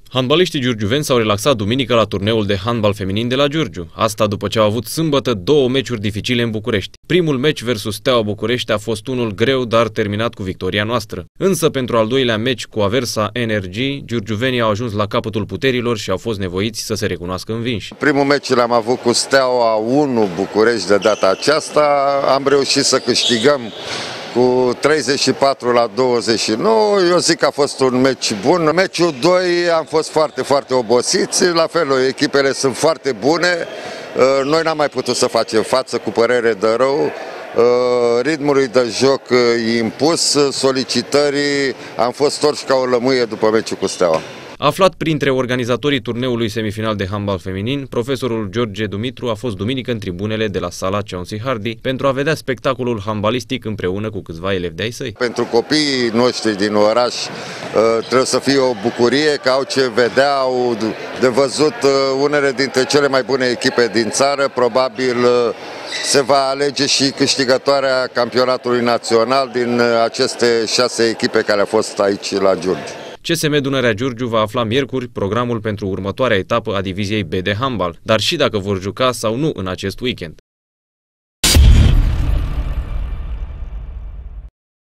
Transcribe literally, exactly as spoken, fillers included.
Handbaliștii giurgiuveni s-au relaxat duminică la turneul de handbal feminin de la Giurgiu. Asta după ce au avut sâmbătă două meciuri dificile în București. Primul meci versus Steaua București a fost unul greu, dar terminat cu victoria noastră. Însă pentru al doilea meci cu Aversa Energy, giurgiuvenii au ajuns la capătul puterilor și au fost nevoiți să se recunoască învinși. Primul meci l-am avut cu Steaua unu București de data aceasta. Am reușit să câștigăm cu treizeci și patru la douăzeci și nouă, eu zic că a fost un meci bun. Meciul doi am fost foarte, foarte obosiți, la fel, echipele sunt foarte bune, noi n-am mai putut să facem față, cu părere de rău, ritmului de joc impus, solicitării, am fost torși ca o lămâie după meciul cu Steaua. Aflat printre organizatorii turneului semifinal de handbal feminin, profesorul George Dumitru a fost duminică în tribunele de la sala Chauncey Hardy pentru a vedea spectacolul handbalistic împreună cu câțiva elevi de-ai săi. Pentru copiii noștri din oraș trebuie să fie o bucurie că au ce vedea, au de văzut unele dintre cele mai bune echipe din țară. Probabil se va alege și câștigătoarea campionatului național din aceste șase echipe care au fost aici la Giurgiu. C S M Dunărea Giurgiu va afla miercuri programul pentru următoarea etapă a diviziei B de handbal, dar și dacă vor juca sau nu în acest weekend.